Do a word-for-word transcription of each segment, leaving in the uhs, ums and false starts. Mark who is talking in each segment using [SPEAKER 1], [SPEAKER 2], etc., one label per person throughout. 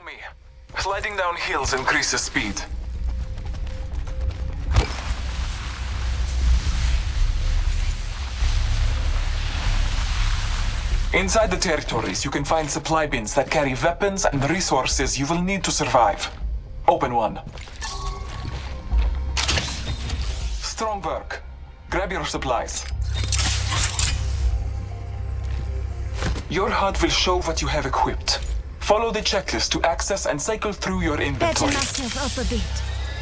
[SPEAKER 1] me. Sliding down hills increases speed. Inside the territories, you can find supply bins that carry weapons and resources you will need to survive. Open one. Strong work. Grab your supplies. Your H U D will show what you have equipped. Follow the checklist to access and cycle through your inventory.
[SPEAKER 2] Better myself up a bit.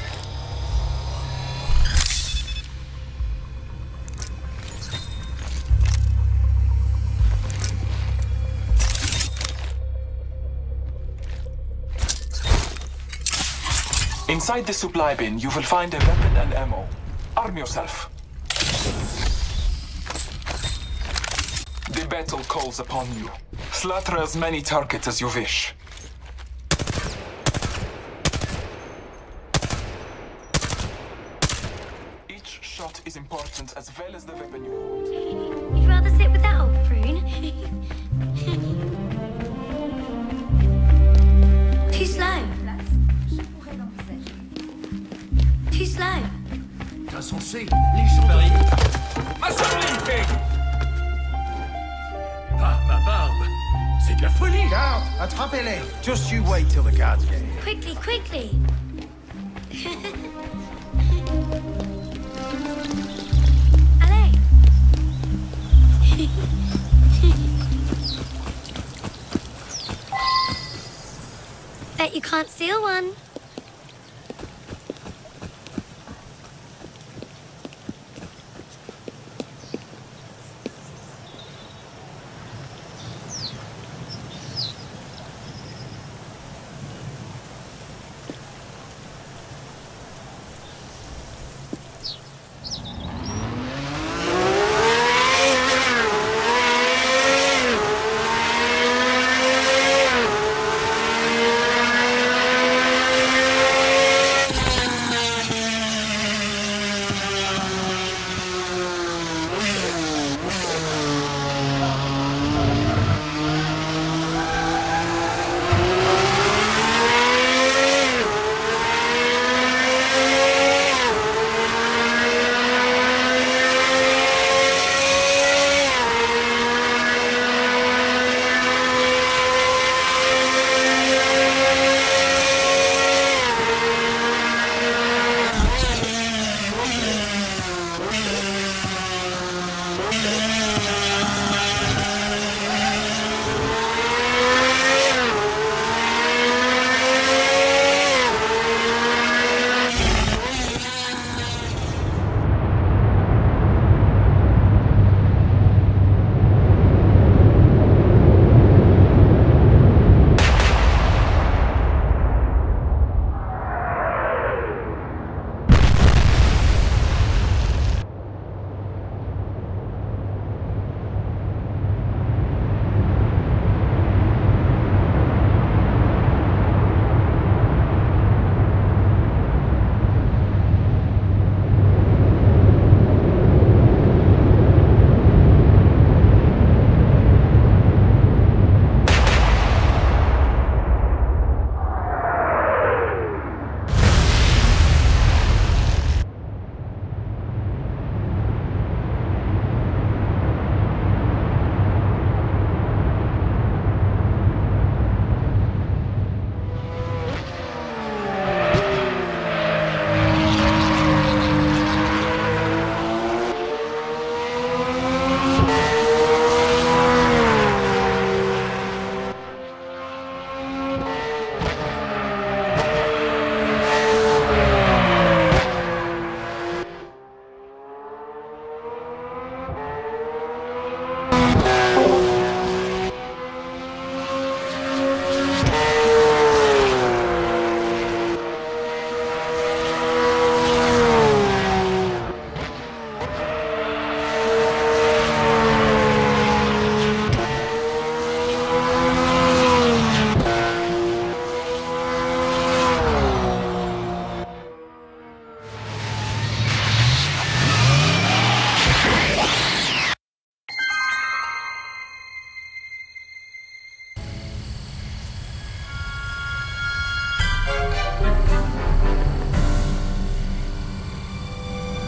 [SPEAKER 1] Inside the supply bin, you will find a weapon and ammo. Arm yourself. The battle calls upon you. Slaughter as many targets as you wish. Each shot is important as well as the weapon you hold.
[SPEAKER 2] You'd rather sit without, Prune? Too slow. Too slow.
[SPEAKER 3] Insensé, les gens de... Ma sobriété! Par ma barbe, c'est de la folie!
[SPEAKER 4] Garde, attrapez-les! Just you wait till the guards get here.
[SPEAKER 2] Quickly, quickly. Allez. Bet you can't steal one.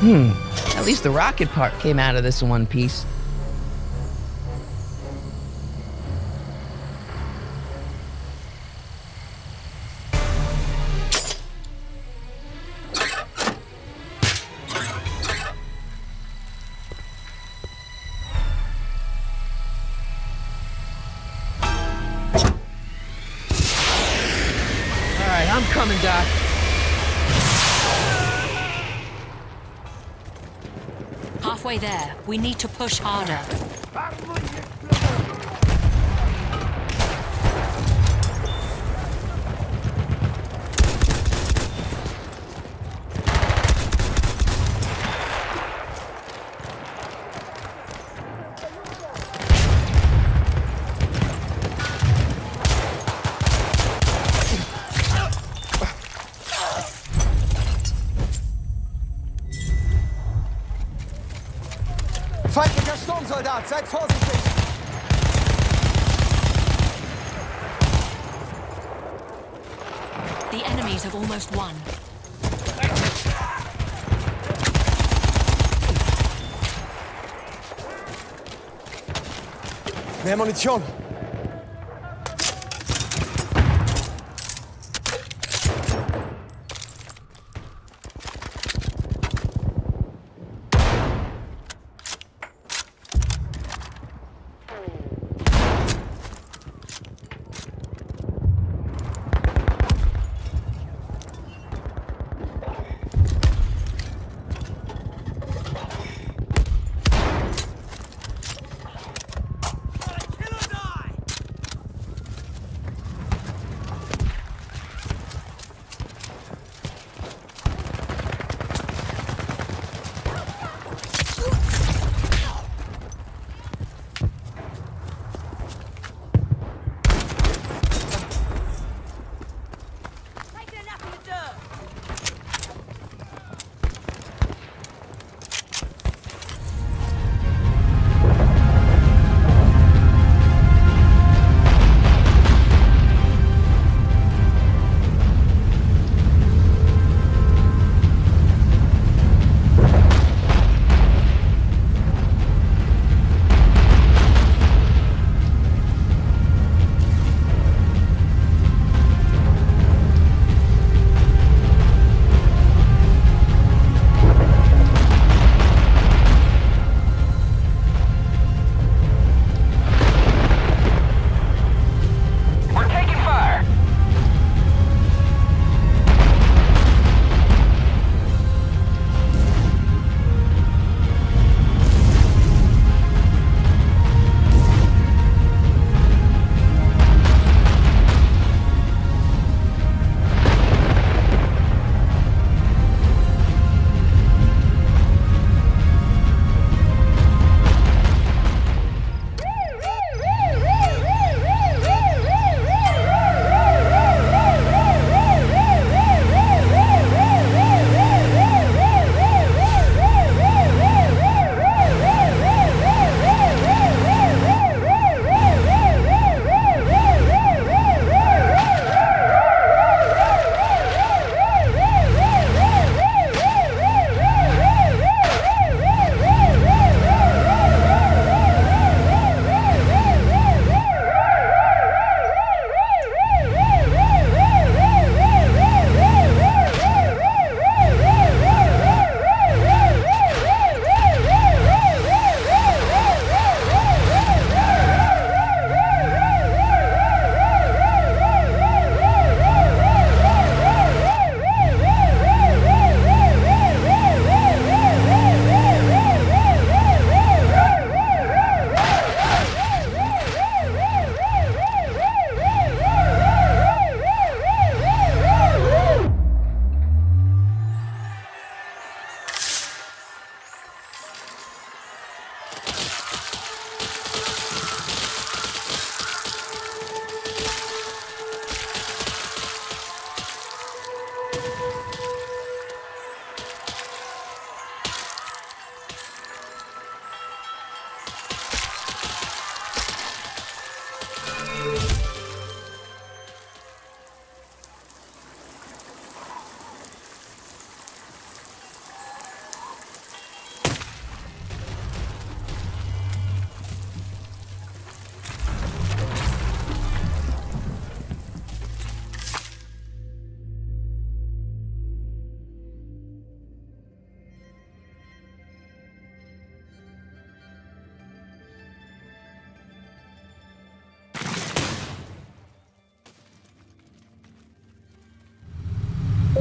[SPEAKER 5] Hmm. At least the rocket part came out of this in one piece. Alright, I'm coming, Doc.
[SPEAKER 6] Halfway there. We need to push harder.
[SPEAKER 4] Feindlicher Sturmsoldat, seid vorsichtig!
[SPEAKER 6] The enemies have almost won.
[SPEAKER 4] Mehr Munition!
[SPEAKER 3] Kill or die!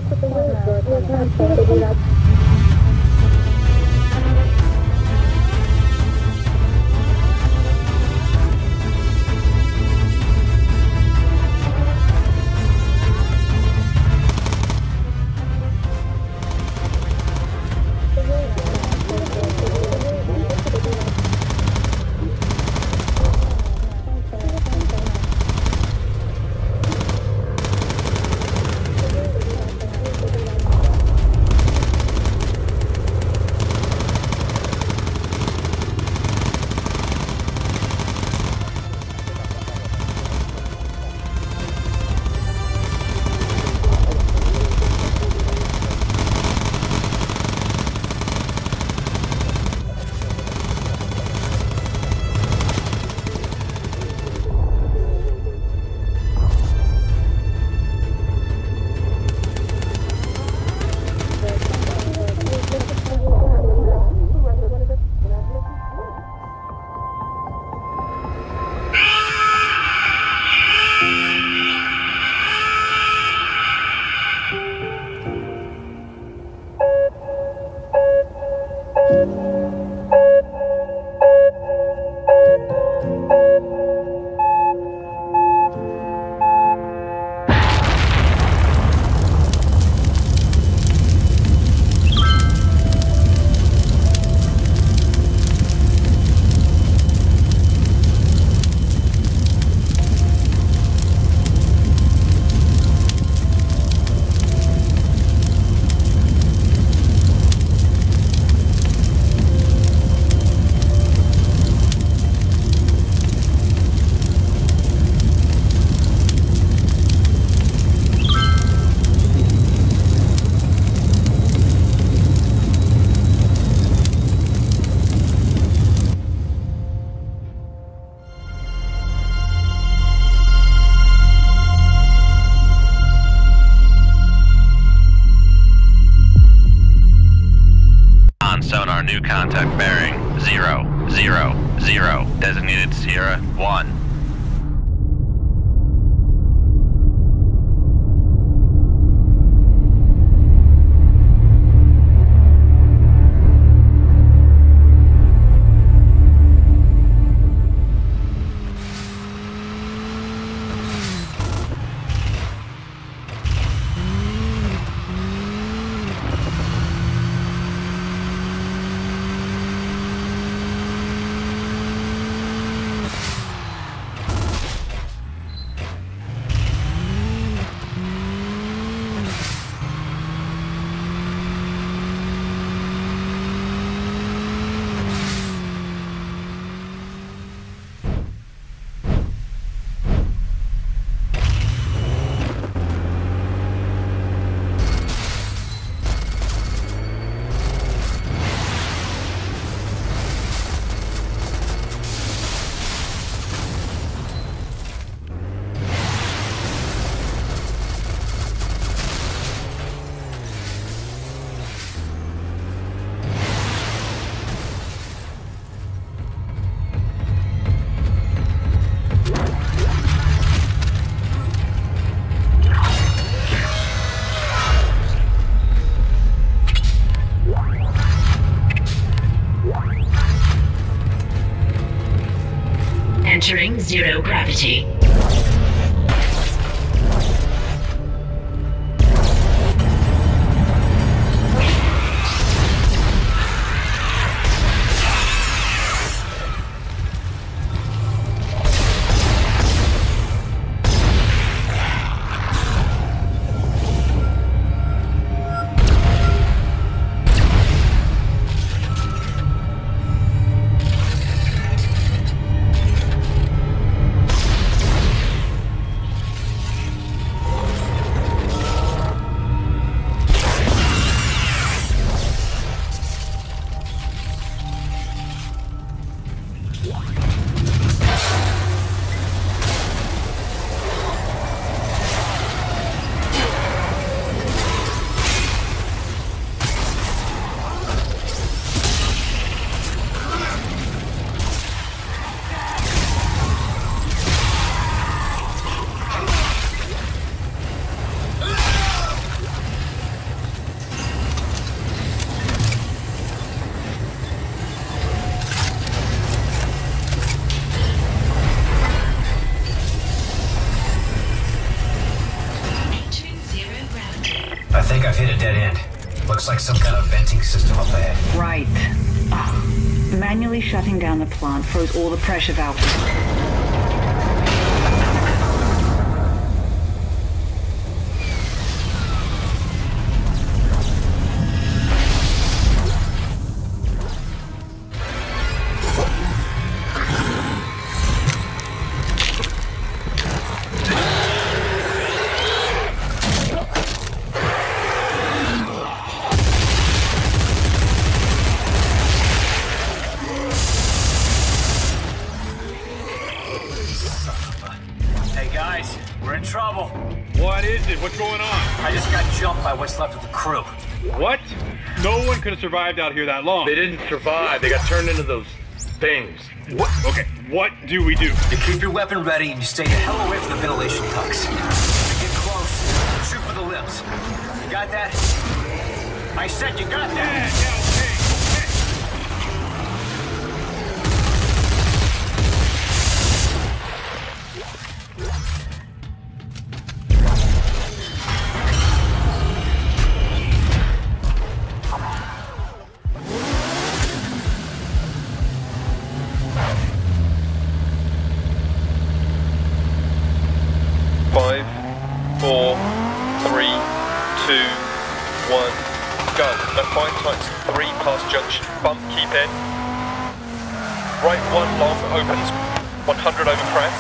[SPEAKER 7] Sonar, new contact bearing zero, zero, zero, designated Sierra one.
[SPEAKER 8] Entering zero gravity.
[SPEAKER 9] think I've hit a dead end. Looks like some kind of venting system up ahead.
[SPEAKER 10] Right. Oh. Manually shutting down the plant froze all the pressure valves.
[SPEAKER 11] What's going on?
[SPEAKER 9] I just got jumped by what's left of the crew.
[SPEAKER 11] What? No one could have survived out here that long.
[SPEAKER 12] They didn't survive. They got turned into those things.
[SPEAKER 11] What? Okay, what do we do?
[SPEAKER 9] You keep your weapon ready and you stay the hell away from the ventilation ducts. Get close. Shoot for the limbs. You got that? I said you got that.
[SPEAKER 11] Yeah, yeah, okay.
[SPEAKER 13] Five, four, three, two, one, go. Left five times three past junction. Bump, keep in. Right one long opens, one hundred over crest.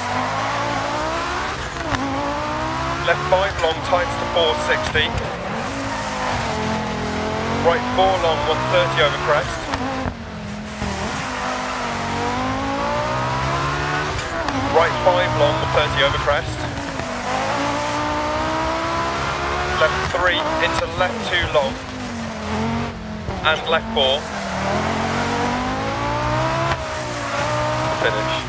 [SPEAKER 13] Left five long tightens to four sixty. Right four long, one thirty over crest. Right five long, one thirty over crest. Left three into left two long and left four. Finish.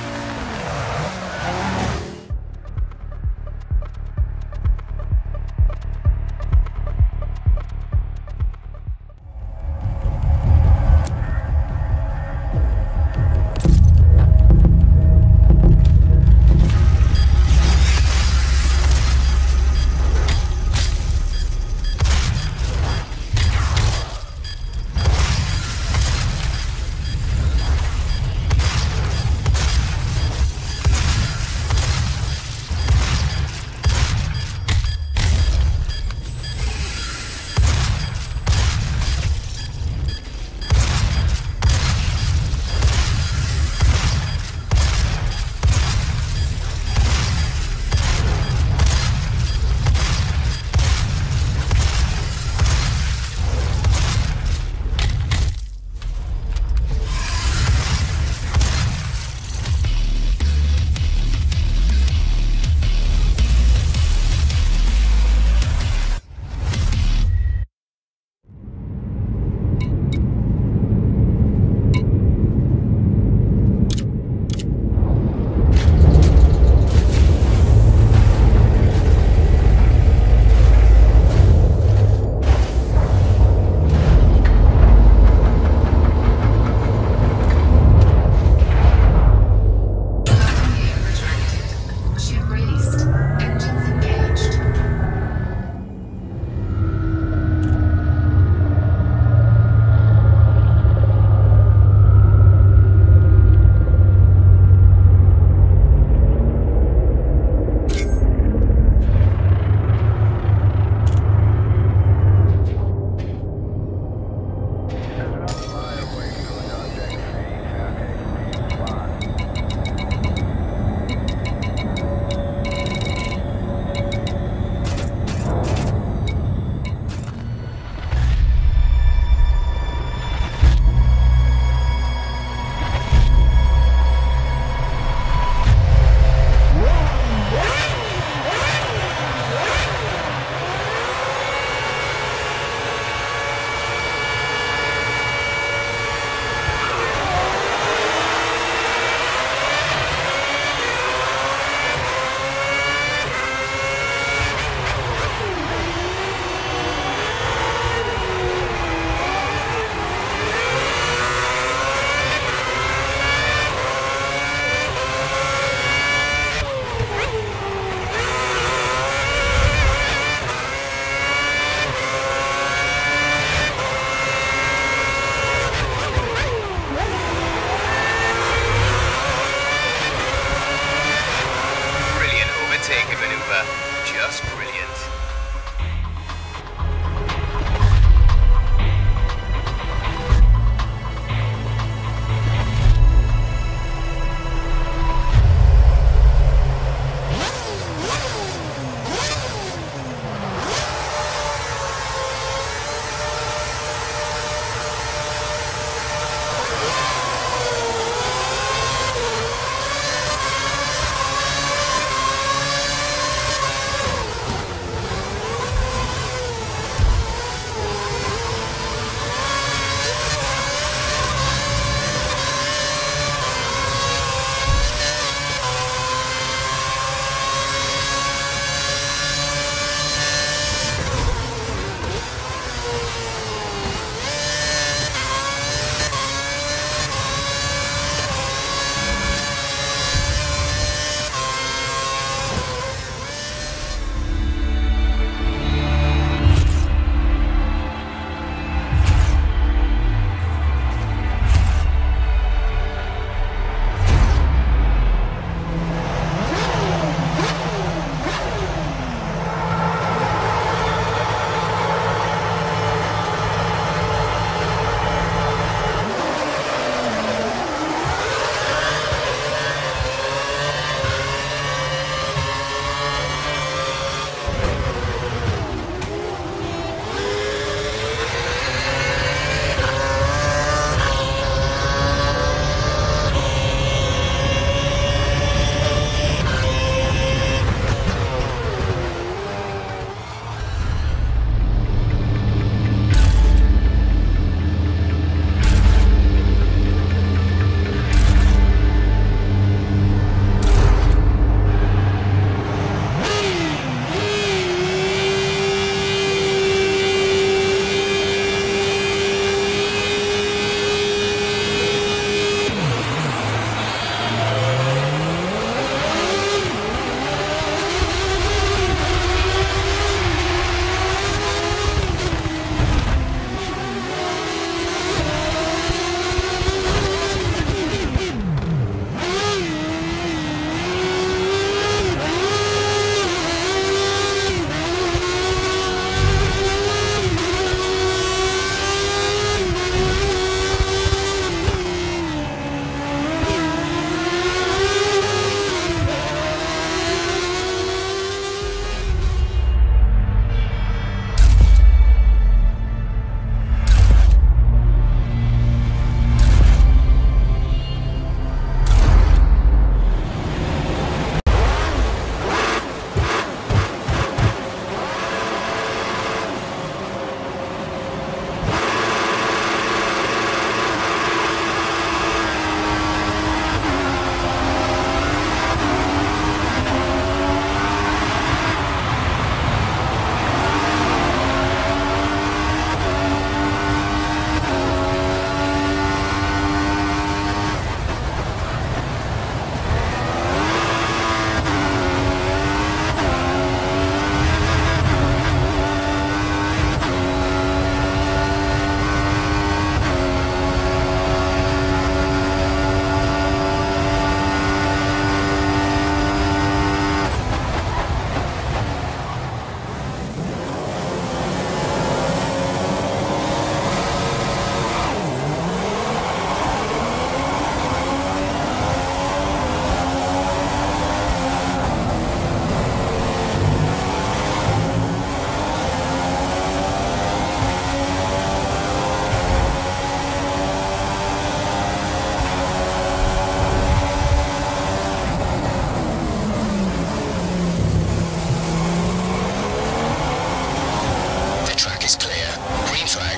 [SPEAKER 14] track is clear. Green flag.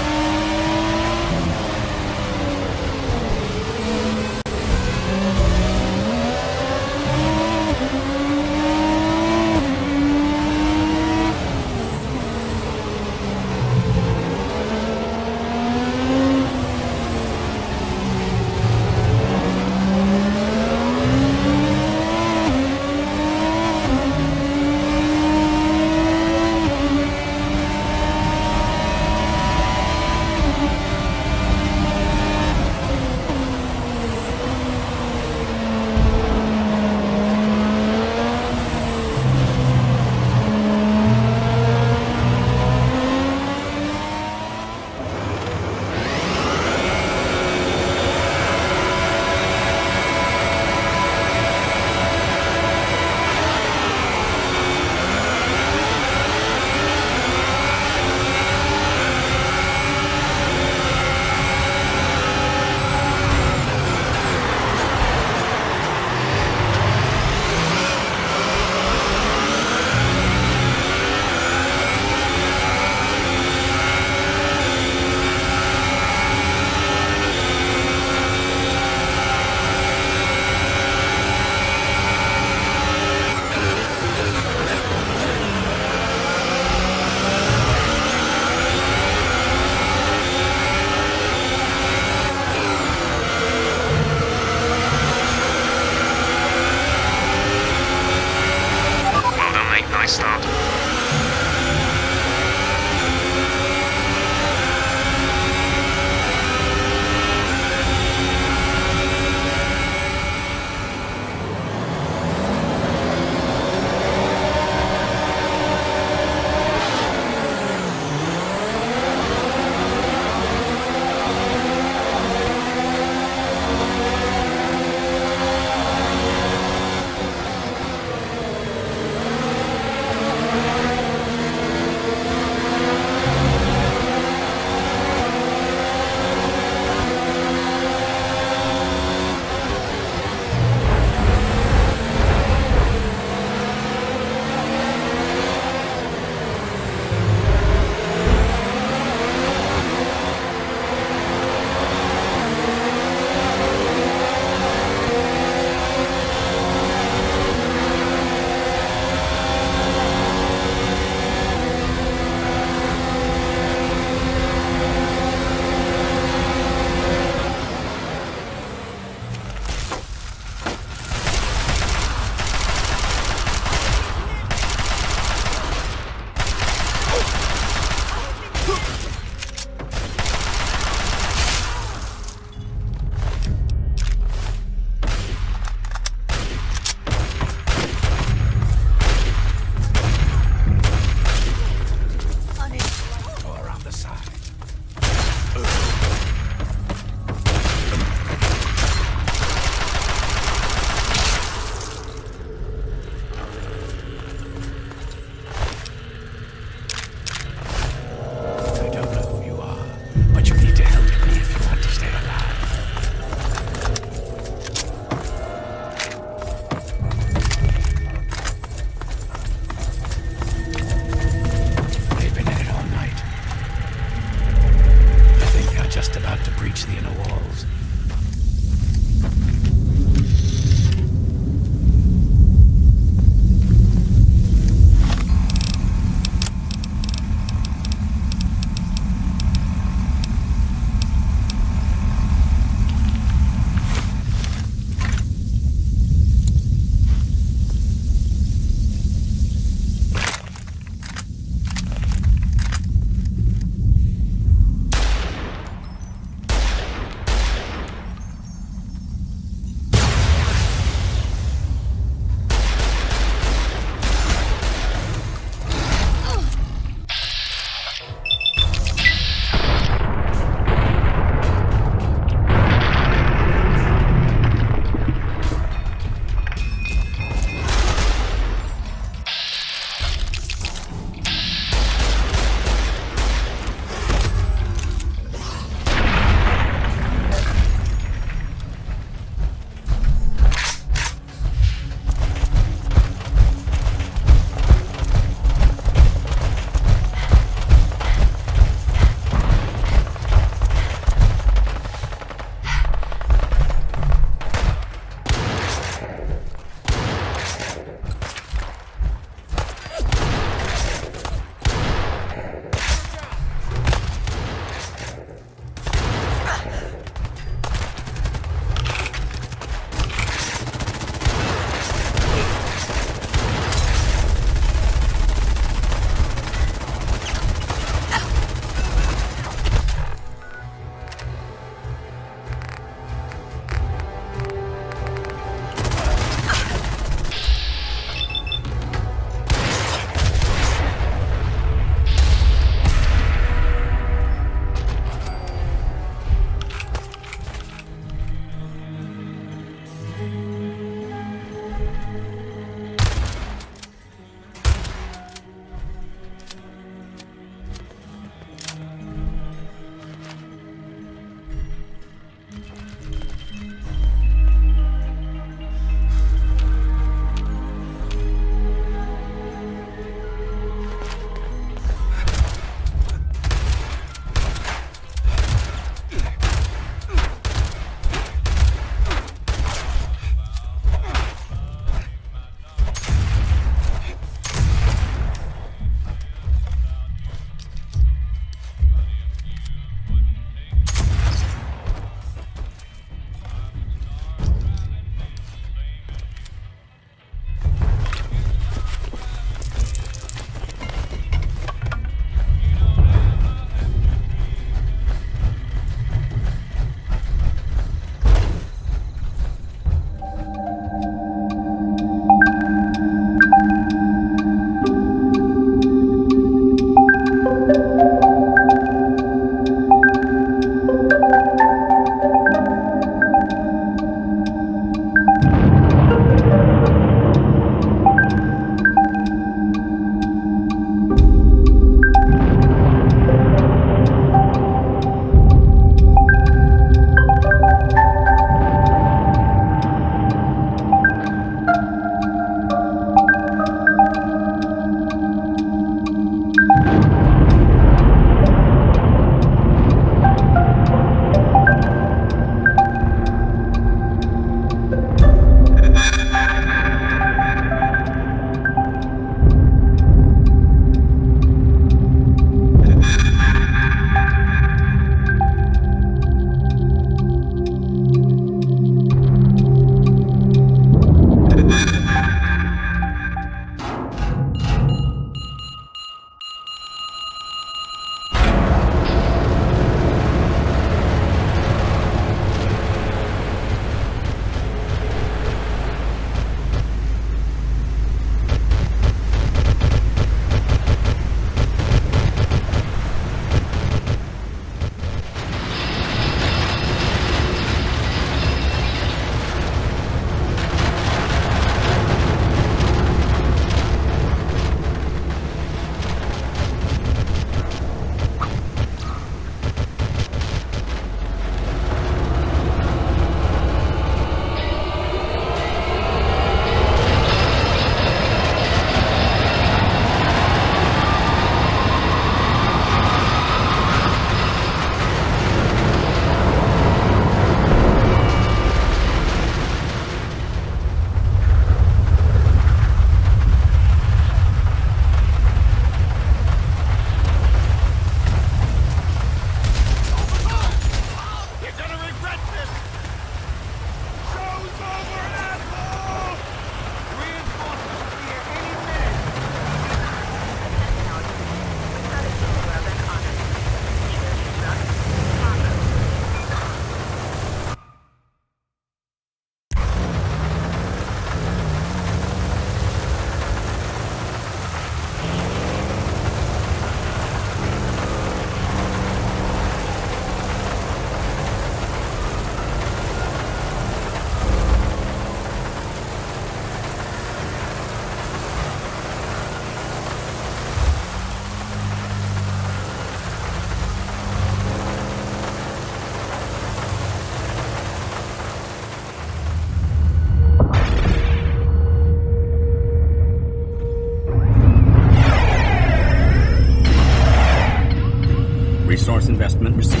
[SPEAKER 15] Resource investment received.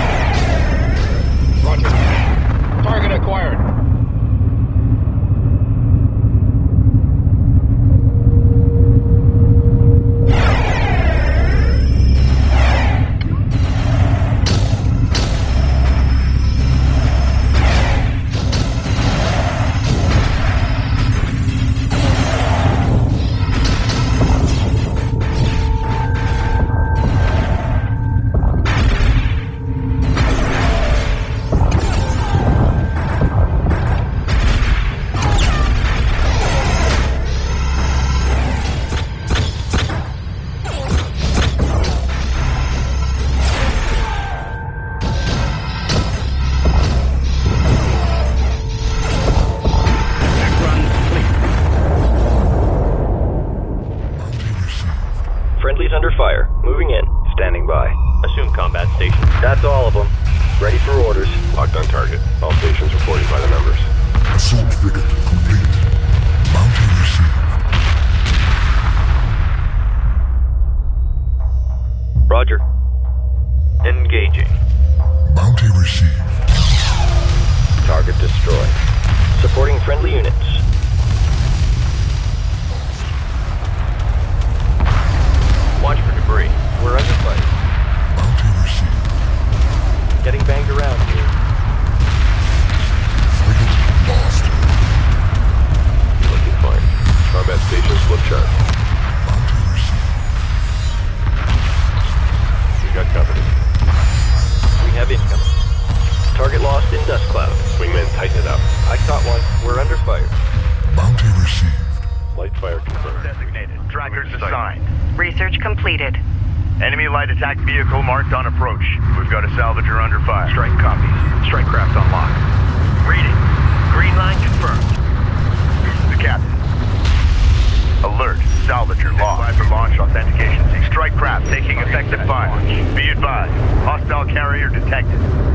[SPEAKER 12] Roger. Target acquired.
[SPEAKER 16] Friendly's under fire. Moving in. Standing by. Assume combat station. That's all of them. Ready for orders.
[SPEAKER 17] Locked on target. All stations reported by the members.
[SPEAKER 18] Assault frigate complete. Bounty received.
[SPEAKER 16] Roger. Engaging.
[SPEAKER 18] Bounty received.
[SPEAKER 16] Target destroyed. Supporting friendly units. Watch for debris. We're under fire.
[SPEAKER 18] Bounty received.
[SPEAKER 16] Getting banged around here.
[SPEAKER 18] Frigate lost.
[SPEAKER 17] Looking fine. Combat station slip chart.
[SPEAKER 18] Bounty received.
[SPEAKER 17] We got company.
[SPEAKER 16] We have incoming. Target lost in dust cloud.
[SPEAKER 17] Wingmen, tighten it up.
[SPEAKER 16] I caught one. We're under fire.
[SPEAKER 18] Bounty received.
[SPEAKER 17] Light fire confirmed.
[SPEAKER 19] Designated. Trackers assigned.
[SPEAKER 20] Research completed.
[SPEAKER 19] Enemy light attack vehicle marked on approach. We've got a salvager under fire. Strike copies. Strike craft on lock. Reading. Green line confirmed. The captain. Alert. Salvager lost. For launch authentication. Strike craft taking effective fire. Be advised. Hostile carrier detected.